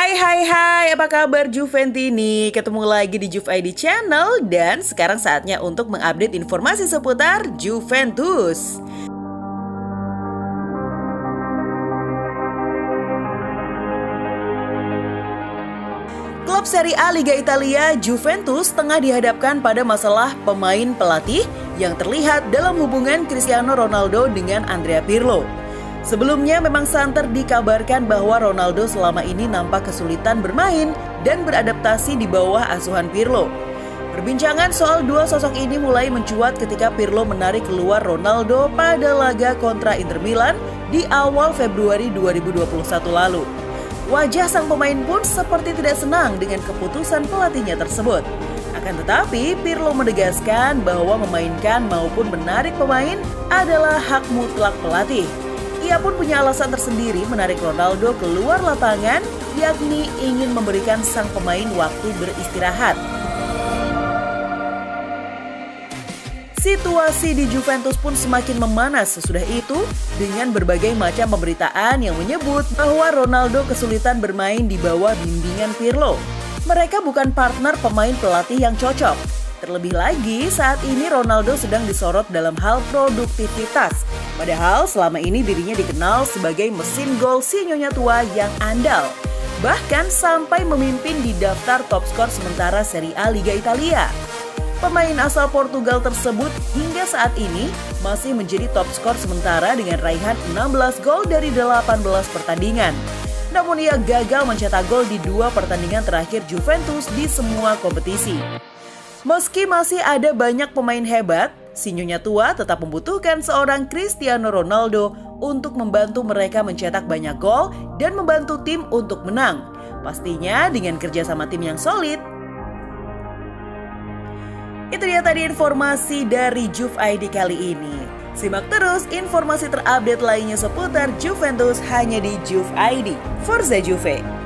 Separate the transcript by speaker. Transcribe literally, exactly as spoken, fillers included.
Speaker 1: Hai hai hai, apa kabar Juventini? Ketemu lagi di Juve I D Channel dan sekarang saatnya untuk mengupdate informasi seputar Juventus. Klub Serie A Liga Italia Juventus tengah dihadapkan pada masalah pemain pelatih yang terlihat dalam hubungan Cristiano Ronaldo dengan Andrea Pirlo. Sebelumnya memang santer dikabarkan bahwa Ronaldo selama ini nampak kesulitan bermain dan beradaptasi di bawah asuhan Pirlo. Perbincangan soal dua sosok ini mulai mencuat ketika Pirlo menarik keluar Ronaldo pada laga kontra Inter Milan di awal Februari dua ribu dua puluh satu lalu. Wajah sang pemain pun seperti tidak senang dengan keputusan pelatihnya tersebut. Akan tetapi, Pirlo menegaskan bahwa memainkan maupun menarik pemain adalah hak mutlak pelatih. Ia pun punya alasan tersendiri menarik Ronaldo keluar lapangan, yakni ingin memberikan sang pemain waktu beristirahat. Situasi di Juventus pun semakin memanas sesudah itu dengan berbagai macam pemberitaan yang menyebut bahwa Ronaldo kesulitan bermain di bawah bimbingan Pirlo. Mereka bukan partner pemain pelatih yang cocok. Terlebih lagi saat ini Ronaldo sedang disorot dalam hal produktivitas. Padahal selama ini dirinya dikenal sebagai mesin gol si nyonya tua yang andal. Bahkan sampai memimpin di daftar top skor sementara Serie A Liga Italia. Pemain asal Portugal tersebut hingga saat ini masih menjadi top skor sementara dengan raihan enam belas gol dari delapan belas pertandingan. Namun ia gagal mencetak gol di dua pertandingan terakhir Juventus di semua kompetisi. Meski masih ada banyak pemain hebat, si nyonya tua tetap membutuhkan seorang Cristiano Ronaldo untuk membantu mereka mencetak banyak gol dan membantu tim untuk menang. Pastinya dengan kerjasama tim yang solid. Itu dia tadi informasi dari Juve I D kali ini. Simak terus informasi terupdate lainnya seputar Juventus hanya di Juve I D. Forza Juve!